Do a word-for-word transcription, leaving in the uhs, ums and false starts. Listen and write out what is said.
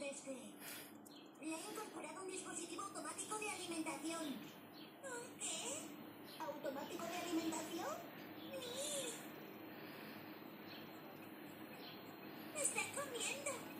Es que le he incorporado un dispositivo automático de alimentación. ¿Un qué? ¿Automático de alimentación? ¡Sí! ¡Está comiendo!